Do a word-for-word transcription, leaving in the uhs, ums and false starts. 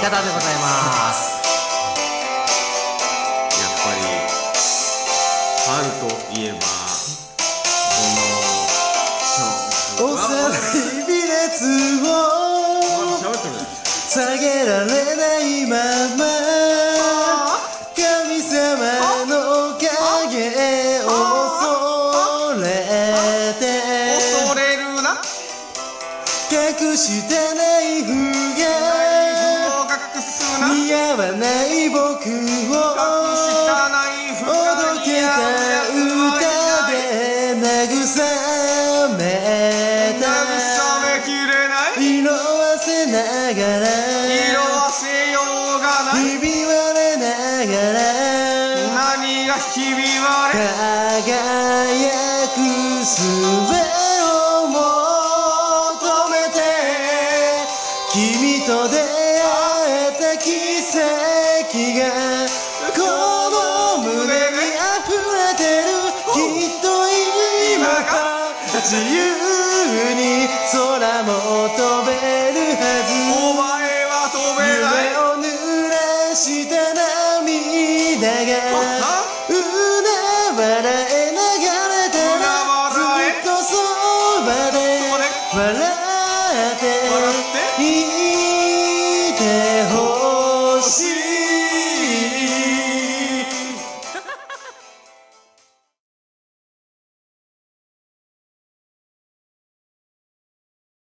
方でございます。 やっぱり春といえばこの幼い微熱を下げられないまま神様の影を恐れて恐れるな隠したナイフが隠すな似合わない僕を隠したナイフおどけた歌で慰めた色あせながら色あせようがないひび割れながら何がひび割れ輝く術を求めて君と出会えた奇跡がこの胸に溢れてるきっと今から自由に空も飛べるはず